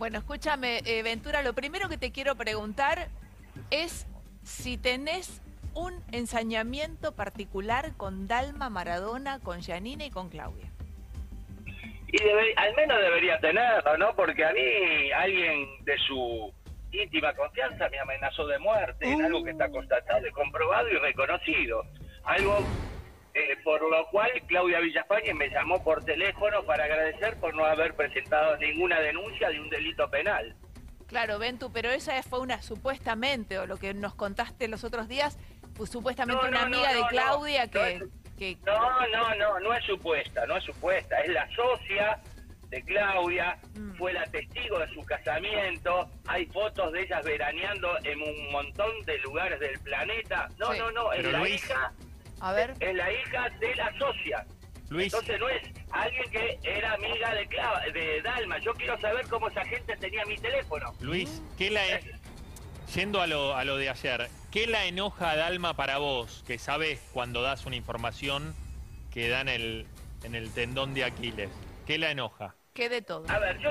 Bueno, escúchame, Ventura, lo primero que te quiero preguntar es si tenés un ensañamiento particular con Dalma Maradona, con Giannina y con Claudia. Y al menos debería tenerlo, ¿no? Porque a mí alguien de su íntima confianza me amenazó de muerte en algo que está constatado y comprobado y reconocido. Algo por lo cual Claudia Villafañe me llamó por teléfono para agradecer por no haber presentado ninguna denuncia de un delito penal. Claro, Ventu, pero esa fue una supuestamente, o lo que nos contaste los otros días, fue supuestamente una amiga de Claudia que... No es supuesta, es la socia de Claudia, fue la testigo de su casamiento, hay fotos de ellas veraneando en un montón de lugares del planeta. Es la hija... A ver. Es la hija de la socia. Luis. Entonces no es alguien que era amiga de Dalma. Yo quiero saber cómo esa gente tenía mi teléfono. Luis, yendo a lo de ayer, ¿qué la enoja a Dalma para vos? Que sabes cuando das una información que da en el tendón de Aquiles. ¿Qué la enoja? ¿Qué de todo? A ver,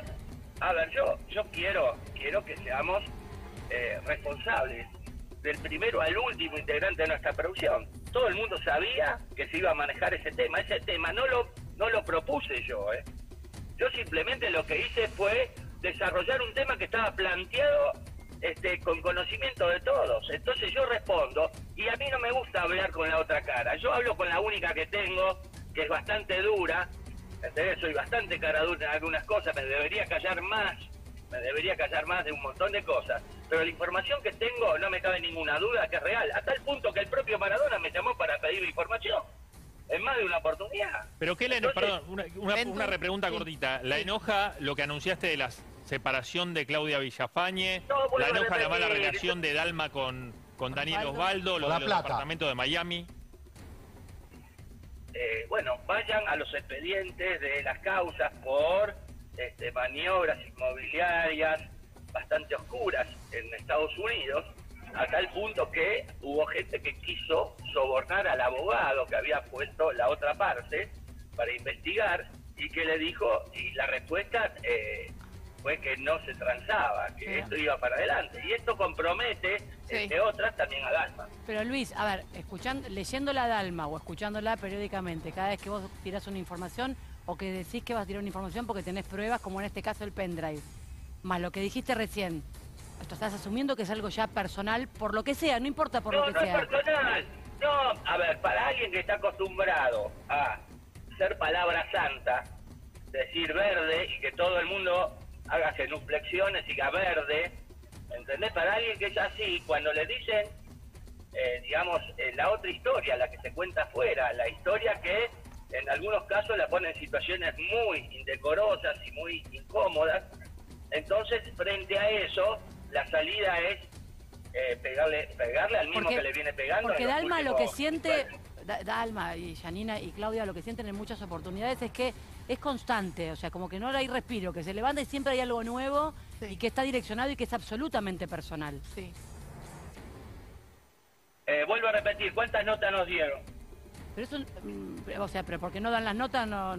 yo quiero que seamos responsables del primero al último integrante de nuestra producción. Todo el mundo sabía que se iba a manejar ese tema. Ese tema no lo propuse yo, Yo simplemente lo que hice fue desarrollar un tema que estaba planteado con conocimiento de todos. Entonces yo respondo, y a mí no me gusta hablar con la otra cara. Yo hablo con la única que tengo, que es bastante dura. ¿Entendés? Soy bastante cara dura en algunas cosas, me debería callar más de un montón de cosas, pero la información que tengo no me cabe ninguna duda que es real, a tal punto que el propio Maradona me llamó para pedir información en más de una oportunidad. Pero ¿qué perdón, una repregunta cortita, ¿la enoja lo que anunciaste de la separación de Claudia Villafañe? ¿La enoja la mala relación de Dalma con Daniel Osvaldo, lo de los departamentos de Miami? Bueno, vayan a los expedientes de las causas por maniobras inmobiliarias bastante oscuras en Estados Unidos, a tal punto que hubo gente que quiso sobornar al abogado que había puesto la otra parte para investigar y que le dijo, y la respuesta fue que no se transaba, que esto iba para adelante. Y esto compromete, entre otras, también a Dalma. Pero Luis, a ver, leyéndola a Dalma o escuchándola periódicamente, cada vez que vos tirás una información o que decís que vas a tirar una información porque tenés pruebas, como en este caso el pendrive, más lo que dijiste recién, esto estás asumiendo que es algo ya personal, por lo que sea, no importa por lo que sea. No es personal. No, a ver, para alguien que está acostumbrado a ser palabra santa, decir verde y que todo el mundo haga genuflexiones y diga verde, ¿entendés? Para alguien que es así, cuando le dicen, digamos, la otra historia, la que se cuenta afuera, la historia que en algunos casos la pone en situaciones muy indecorosas y muy incómodas, entonces frente a eso, la salida es pegarle al mismo que le viene pegando. Porque Dalma lo que siente, Dalma y Giannina y Claudia lo que sienten en muchas oportunidades es que es constante, o sea, como que no hay respiro, que se levanta y siempre hay algo nuevo y que está direccionado y que es absolutamente personal. Sí. Vuelvo a repetir, ¿cuántas notas nos dieron? Pero eso, o sea, pero porque no dan las notas, no,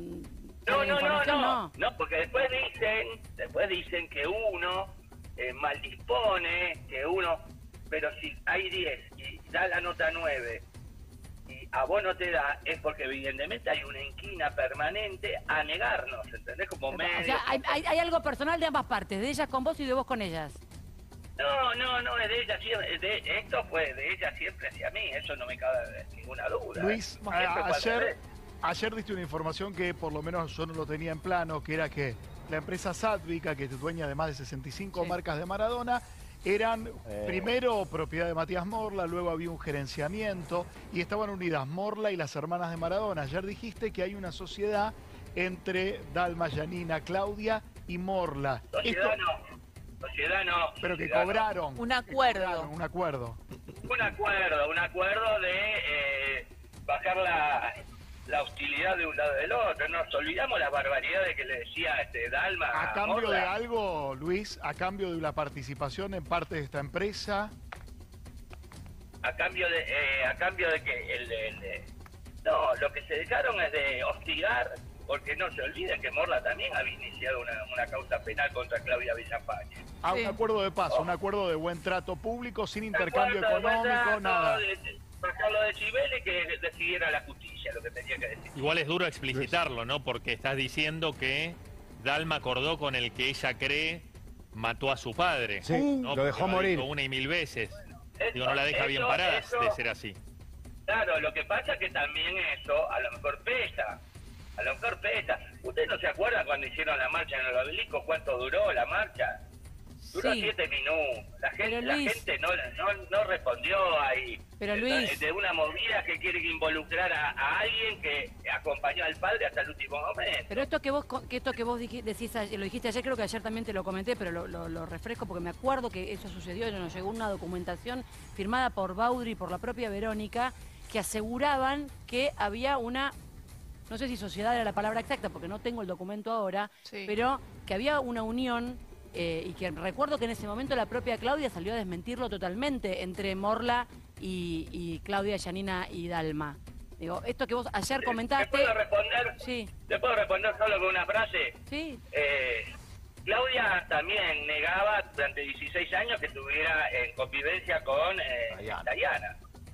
porque después dicen que uno mal dispone, que uno, pero si hay 10 y da la nota 9 y a vos no te da, es porque evidentemente hay una inquina permanente a negarnos, ¿entendés? Como medio... O sea, hay algo personal de ambas partes, de ellas con vos y de vos con ellas. No, es de ella siempre, esto fue de ella siempre hacia mí, eso no me cabe ninguna duda. Luis, ayer diste una información que por lo menos yo no lo tenía en plano, que era que la empresa Sadvica, que es dueña de más de 65 marcas de Maradona, eran primero propiedad de Matías Morla, luego había un gerenciamiento y estaban unidas Morla y las hermanas de Maradona. Ayer dijiste que hay una sociedad entre Dalma, Giannina, Claudia y Morla. Sociedad no. Pero que cobraron. Un acuerdo. Un acuerdo de bajar la hostilidad de un lado del otro. Nos olvidamos las barbaridades que le decía Dalma. ¿A cambio de algo, Luis? ¿A cambio de la participación en parte de esta empresa? ¿A cambio de que no, lo que se dejaron es de hostigar porque no se olviden que Morla también había iniciado una causa penal contra Claudia Villafañe. Un acuerdo de paz, un acuerdo de buen trato público, sin intercambio económico, nada. Sacarlo de Chivele y que decidiera la justicia lo que tenía que decir. Igual es duro explicitarlo, ¿no? Porque estás diciendo que Dalma acordó con el que ella cree mató a su padre. Sí, ¿no? lo dejó morir. Una y mil veces. Eso, Digo, no la deja bien parada de ser así. Claro, lo que pasa es que también eso a lo mejor pesa. A lo mejor pesa. ¿Usted no se acuerda cuando hicieron la marcha en el obelisco? ¿Cuánto duró la marcha? Duró 7 minutos. La gente no respondió ahí. Pero Luis, de una movida que quiere involucrar a alguien que acompañó al padre hasta el último momento. pero esto que vos decís, lo dijiste ayer, creo que ayer también te lo comenté, pero lo refresco porque me acuerdo que eso sucedió, nos llegó una documentación firmada por Baudry y por la propia Verónica, que aseguraban que había una, no sé si sociedad era la palabra exacta porque no tengo el documento ahora, pero que había una unión. Y que recuerdo que en ese momento la propia Claudia salió a desmentirlo totalmente entre Morla y Claudia, Yanina y Dalma. Digo, esto que vos ayer comentaste... ¿Te puedo responder? Sí. ¿Te puedo responder solo con una frase? Sí. Claudia también negaba durante 16 años que estuviera en convivencia con Dayana.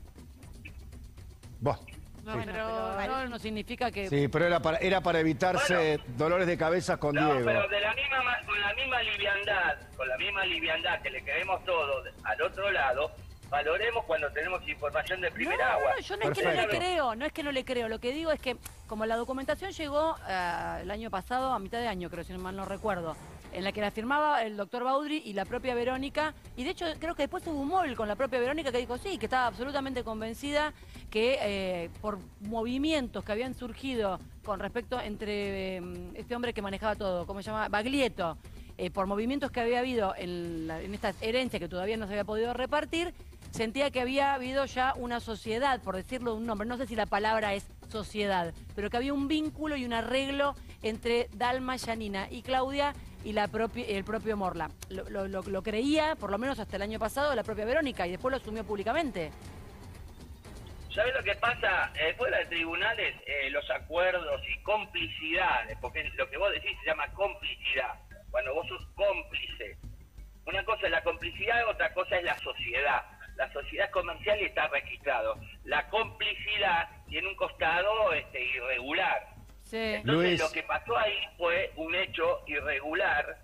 Vos. No, sí. Pero no significa que... Sí, pero era para evitarse dolores de cabeza con Diego. Pero con la misma liviandad que le queremos todos al otro lado, valoremos cuando tenemos información de primera agua. No, yo no es que no le creo, lo que digo es que como la documentación llegó el año pasado, a mitad de año creo, si mal no recuerdo, en la que la firmaba el doctor Baudry y la propia Verónica, y de hecho creo que después hubo un móvil con la propia Verónica que dijo sí, que estaba absolutamente convencida que por movimientos que habían surgido con respecto entre este hombre que manejaba todo, ¿cómo se llama? Baglietto, por movimientos que había habido en esta herencia que todavía no se había podido repartir, sentía que había habido ya una sociedad, por decirlo de un nombre, no sé si la palabra es sociedad, pero que había un vínculo y un arreglo entre Dalma, Yanina y Claudia y el propio Morla. Lo creía, por lo menos hasta el año pasado, la propia Verónica, y después lo asumió públicamente. ¿Sabes lo que pasa? Fuera de tribunales, los acuerdos y complicidades, porque lo que vos decís se llama complicidad, cuando vos sos cómplice. Una cosa es la complicidad, otra cosa es la sociedad. La sociedad comercial está registrado. La complicidad tiene un costado irregular. Sí. Entonces Luis, lo que pasó ahí fue un hecho irregular,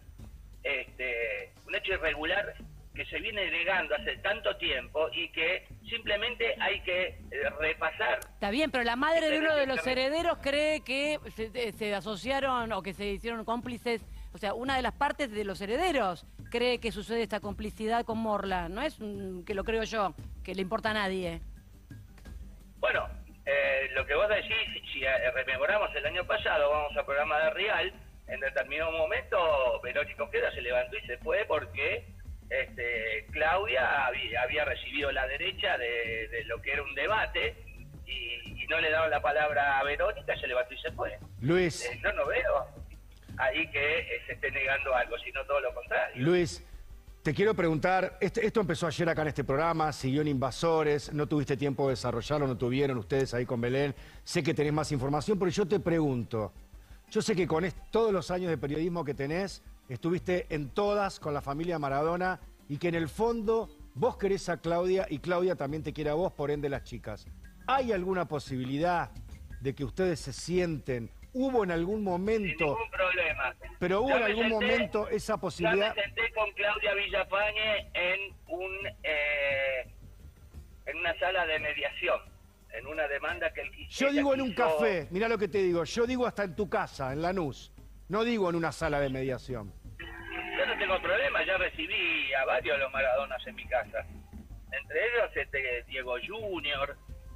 que se viene negando hace tanto tiempo y que simplemente hay que repasar. Está bien, pero la madre de uno de los herederos cree que se asociaron o que se hicieron cómplices, o sea, una de las partes de los herederos cree que sucede esta complicidad con Morla, no es que lo creo yo, que le importa a nadie. Bueno, lo que vos decís, si rememoramos el año pasado, vamos al programa de Real, en determinado momento Verónica Ojeda se levantó y se fue porque Claudia había recibido la derecha de lo que era un debate y no le daban la palabra a Verónica, se levantó y se fue. Luis. Yo no veo ahí que se esté negando algo, sino todo lo contrario. Luis, te quiero preguntar, esto empezó ayer acá en este programa, siguió en Invasores, no tuviste tiempo de desarrollarlo, no tuvieron ustedes ahí con Belén, sé que tenés más información, pero yo te pregunto, yo sé que con todos los años de periodismo que tenés, estuviste en todas con la familia Maradona y que en el fondo vos querés a Claudia y Claudia también te quiere a vos, por ende las chicas. ¿Hay alguna posibilidad de que ustedes se sienten? ¿Hubo en algún momento? Sin ningún problema. Pero hubo en algún momento esa posibilidad. Ya me senté con Claudia Villafañe en una sala de mediación, en una demanda que él quiso. Yo digo en un café, mirá lo que te digo, yo digo hasta en tu casa, en Lanús, no digo en una sala de mediación. Yo no tengo problema, ya recibí a varios de los Maradonas en mi casa. Entre ellos Diego Junior,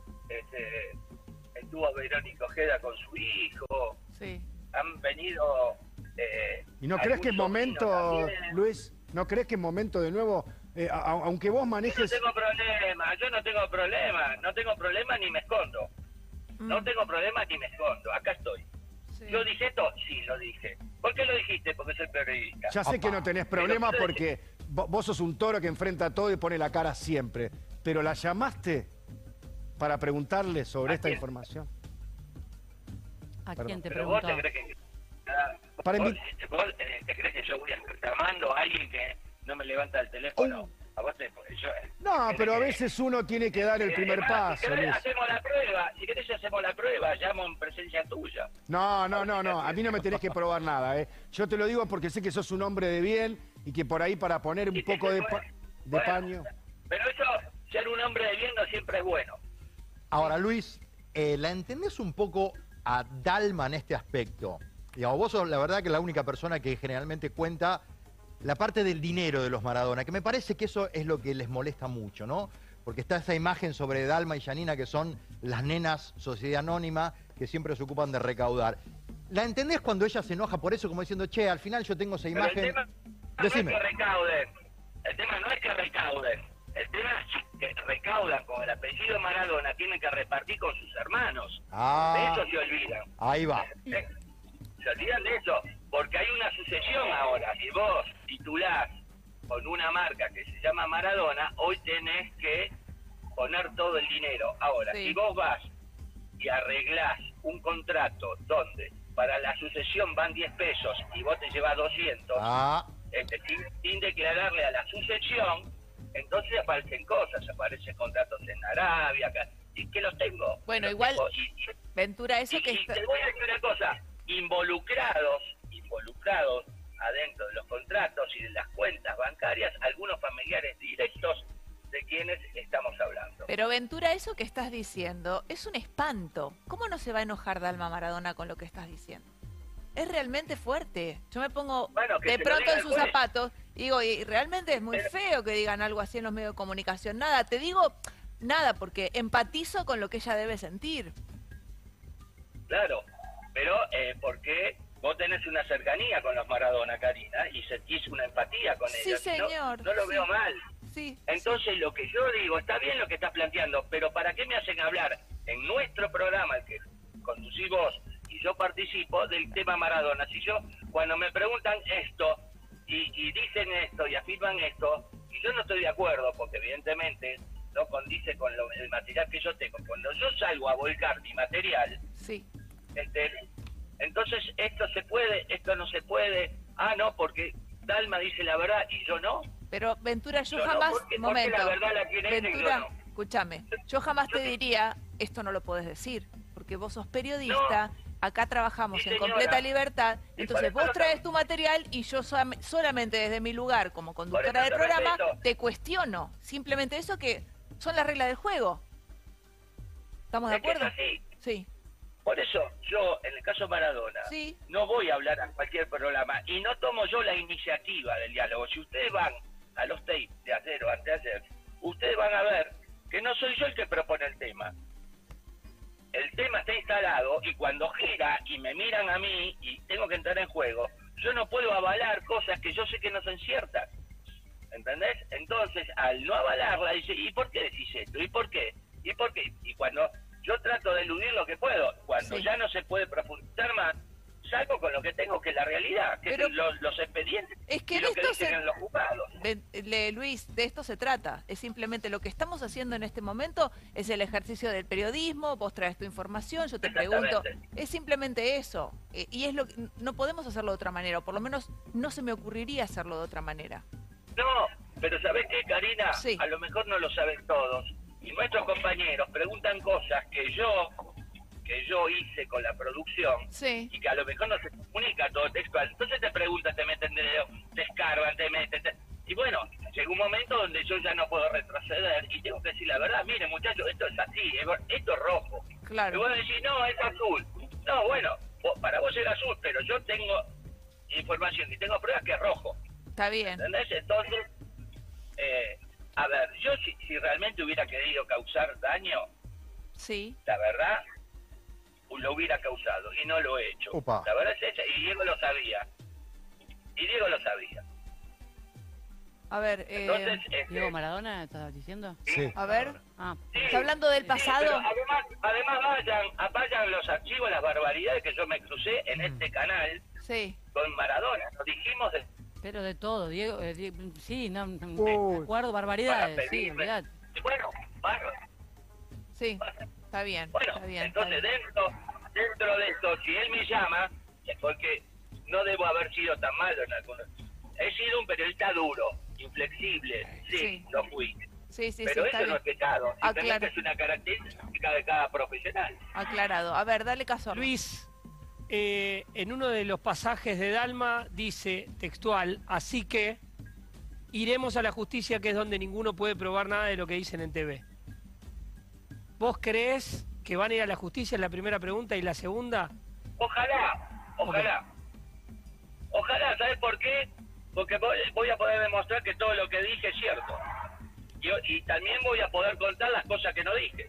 estuvo Verónica Ojeda con su hijo. Sí. Han venido... ¿Y no crees que es momento, Luis, no crees que es momento de nuevo, aunque vos manejes... Yo no tengo problema ni me escondo. No tengo problema ni me escondo, acá estoy. Sí. ¿Lo dije esto? Sí, lo dije. ¿Por qué lo dijiste? Porque soy periodista. Ya sé que no tenés problema porque vos sos un toro que enfrenta todo y pone la cara siempre. Pero ¿la llamaste para preguntarle sobre esta información? ¿A quién te Pero vos preguntó? te crees que... Para ¿Vos te crees que yo voy a estar llamando a alguien que no me levanta el teléfono? A vos No, pero a veces uno tiene que dar el primer paso, Si querés, Luis. hacemos la prueba. Si querés, hacemos la prueba. Llamo en presencia tuya. No. A mí no me tenés que probar nada, ¿eh? Yo te lo digo porque sé que sos un hombre de bien y que por ahí para poner un poco de paño... Pero eso, ser un hombre de bien no siempre es bueno. Ahora, Luis, ¿la entendés un poco a Dalma en este aspecto? Digamos, vos sos la verdad que la única persona que generalmente cuenta la parte del dinero de los Maradona, que me parece que eso es lo que les molesta mucho, ¿no? Porque está esa imagen sobre Dalma y Janina, que son las nenas sociedad anónima, que siempre se ocupan de recaudar. ¿La entendés cuando ella se enoja por eso, como diciendo, che, al final yo tengo esa imagen? Pero el tema Decime. no es que recauden. El tema no es que recauden. El tema es que recaudan con el apellido Maradona, tienen que repartir con sus hermanos. De eso se olvidan. Ahí va. Se olvidan de eso, porque hay una sucesión ahora. Si vos titulás con una marca que se llama Maradona, hoy tenés que poner todo el dinero. Ahora, si vos vas y arreglás un contrato donde para la sucesión van 10 pesos y vos te llevas 200, sin declararle a la sucesión, entonces aparecen cosas, aparecen contratos en Arabia, y que los tengo. Bueno, igual, Ventura, eso que te voy a decir una cosa, involucrados adentro de los contratos y de las cuentas bancarias, algunos familiares directos de quienes estamos hablando. Pero Ventura, eso que estás diciendo es un espanto. ¿Cómo no se va a enojar Dalma Maradona con lo que estás diciendo? Es realmente fuerte. Yo me pongo de pronto en sus zapatos y digo, y realmente es muy feo que digan algo así en los medios de comunicación. Nada, te digo nada porque empatizo con lo que ella debe sentir. Claro, pero porque vos tenés una cercanía con los Maradona, Karina, y sentís una empatía con ellos. Sí, señor. No lo veo mal. Sí. Entonces lo que yo digo, está bien lo que estás planteando, pero ¿para qué me hacen hablar en nuestro programa, el que conducís vos, y yo participo del tema Maradona? Si yo, cuando me preguntan esto, y dicen esto, y afirman esto, y yo no estoy de acuerdo, porque evidentemente no condice con el material que yo tengo. Cuando yo salgo a volcar mi material, entonces esto se puede, esto no se puede. Ah, no, porque Dalma dice la verdad y yo no. Pero Ventura, yo no, jamás, porque la verdad la tiene Ventura, no. Escúchame, yo jamás te diría, esto no lo podés decir, porque vos sos periodista, acá trabajamos en completa libertad, entonces vos traes tu material y yo solamente desde mi lugar como conductora del programa te cuestiono, simplemente eso que son las reglas del juego. ¿Estamos de acuerdo? Sí. Por eso yo, en el caso Maradona, no voy a hablar a cualquier programa y no tomo yo la iniciativa del diálogo. Si ustedes van a los tapes de ayer o anteayer, ustedes van a ver que no soy yo el que propone el tema. El tema está instalado y cuando gira y me miran a mí y tengo que entrar en juego, yo no puedo avalar cosas que yo sé que no son ciertas. ¿Entendés? Entonces, al no avalarla, dice, ¿y por qué decís esto? ¿Y por qué? ¿Y por qué? Y cuando yo trato de eludir lo que puedo, cuando ya no se puede profundizar más, salgo con lo que tengo, que es la realidad, que es los expedientes y lo que dicen los juzgados. Luis, de esto se trata. Es simplemente lo que estamos haciendo en este momento, es el ejercicio del periodismo, vos traes tu información, yo te pregunto. Es simplemente eso. Y es lo que, no podemos hacerlo de otra manera, o por lo menos no se me ocurriría hacerlo de otra manera. No, pero ¿sabés qué, Karina? A lo mejor no lo saben todos. Y nuestros compañeros preguntan cosas que yo hice con la producción y que a lo mejor no se comunica todo textual. Entonces te preguntan, te meten dedo, te escarban, te meten... Y bueno, llega un momento donde yo ya no puedo retroceder y tengo que decir la verdad. Mire, muchachos, esto es así, esto es rojo. Claro. Y vos decís, no, es azul. No, bueno, para vos es azul, pero yo tengo información y tengo pruebas que es rojo. Está bien. ¿Entendés? Entonces, a ver, yo si realmente hubiera querido causar daño, la verdad, lo hubiera causado y no lo he hecho. La verdad es esa, y Diego lo sabía. A ver, entonces, ¿Diego Maradona estás diciendo? Sí. A ver, ¿está hablando del pasado? Pero además vayan los archivos, las barbaridades que yo me crucé en este canal con Maradona. Nos dijimos pero de todo, Diego, sí, no, me acuerdo, barbaridades, sí, olvidate. Bueno, bárbaro. Sí, está bien, bueno, está bien. Entonces, está bien. dentro de esto, si él me llama, es porque no debo haber sido tan malo en algunos. He sido un periodista duro, inflexible, sí. Lo fui. Sí, pero está eso bien. no es pecado, simplemente es una característica de cada profesional. Aclarado. A ver, dale caso. Luis, en uno de los pasajes de Dalma dice textual, así que iremos a la justicia, que es donde ninguno puede probar nada de lo que dicen en TV. ¿Vos creés que van a ir a la justicia? Es la primera pregunta. ¿Y la segunda? Ojalá. Ojalá, ¿sabes por qué? Porque voy a poder demostrar que todo lo que dije es cierto. Y también voy a poder contar las cosas que no dije.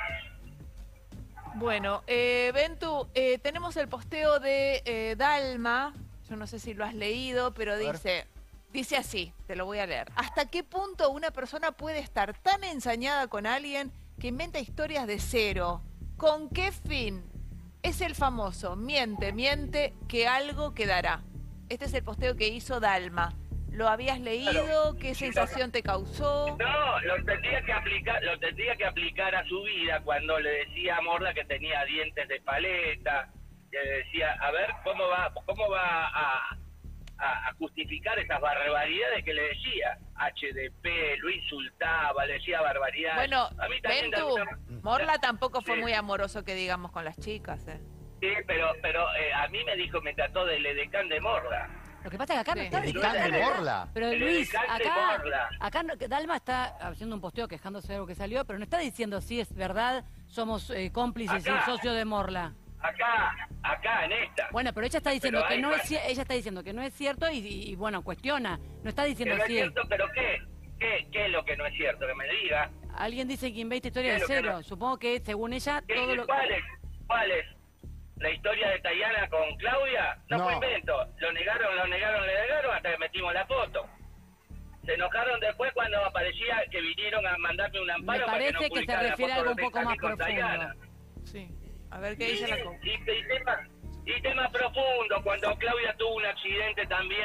Bueno, Ventu, tenemos el posteo de Dalma. Yo no sé si lo has leído, pero dice así, te lo voy a leer. ¿Hasta qué punto una persona puede estar tan ensañada con alguien que inventa historias de cero? ¿Con qué fin? Es el famoso miente, que algo quedará. Este es el posteo que hizo Dalma. ¿Lo habías leído? Claro. ¿Qué sensación te causó? No, lo tendría que aplicar a su vida cuando le decía a Morla que tenía dientes de paleta, que le decía, a ver, ¿cómo va a justificar esas barbaridades que le decía? HDP, lo insultaba, le decía barbaridades. Bueno, a mí también Morla tampoco fue muy amoroso, que digamos, con las chicas. Sí, pero a mí me trató de edecán de Morla. Lo que pasa es que acá no está ¿Edecán de Morla? Pero El Luis, edecán de Morla. acá Dalma está haciendo un posteo quejándose de algo que salió, pero no está diciendo si es verdad, somos cómplices y socios de Morla. Acá, en esta. Bueno, pero ella está diciendo que no es ella está diciendo que no es cierto y bueno, cuestiona. No está diciendo que no es si cierto, pero ¿qué es lo que no es cierto? Que me diga. Alguien dice que inventa historia de cero. Supongo que según ella todo lo... ¿Cuál es? ¿La historia de Tayana con Claudia? No fue invento. Lo negaron hasta que metimos la foto. Se enojaron después cuando aparecía que vinieron a mandarme un amparo. Me parece para que, no que se refiere a algo un poco más profundo. Sí. A ver qué dice la y tema profundo, cuando Claudia tuvo un accidente también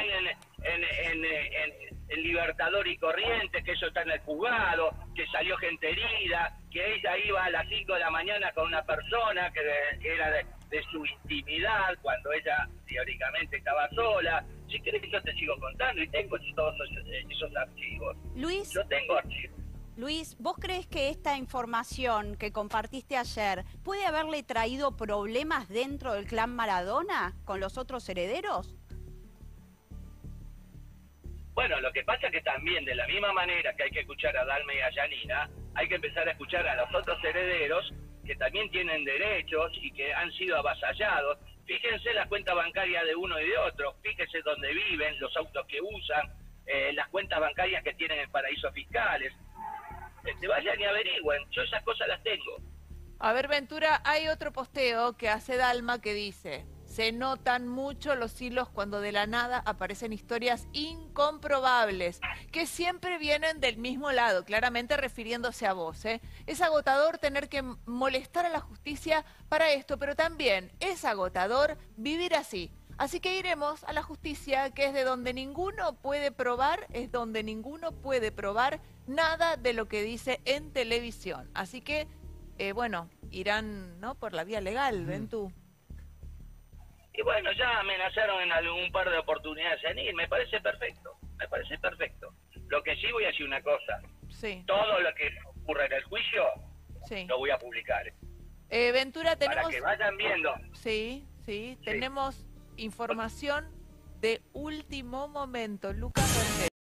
en Libertador y Corrientes, que eso está en el juzgado, que salió gente herida, que ella iba a las 5 de la mañana con una persona que era de su intimidad, cuando ella teóricamente estaba sola. Si querés yo te sigo contando y tengo todos esos archivos. Luis, Yo tengo archivos. Luis, ¿vos crees que esta información que compartiste ayer puede haberle traído problemas dentro del clan Maradona con los otros herederos? Bueno, lo que pasa es que también, de la misma manera que hay que escuchar a Dalma y a Yanina, hay que empezar a escuchar a los otros herederos que también tienen derechos y que han sido avasallados. Fíjense la cuenta bancaria de uno y de otro, fíjense dónde viven, los autos que usan, las cuentas bancarias que tienen en paraísos fiscales. Vayan y averigüen, yo esas cosas las tengo. A ver, Ventura, hay otro posteo que hace Dalma que dice: se notan mucho los hilos cuando de la nada aparecen historias incomprobables, que siempre vienen del mismo lado, claramente refiriéndose a vos. Es agotador tener que molestar a la justicia para esto, pero también es agotador vivir así. Así que iremos a la justicia, que es de donde ninguno puede probar, nada de lo que dice en televisión. Así que, bueno, irán, ¿no?, por la vía legal, Ventú. Y bueno, ya amenazaron en algún par de oportunidades en ir, me parece perfecto. Lo que sí voy a decir una cosa. Sí. Todo lo que ocurra en el juicio, lo voy a publicar. Ventura, tenemos... Para que vayan viendo. Sí, tenemos información de último momento. Lucas Rangel.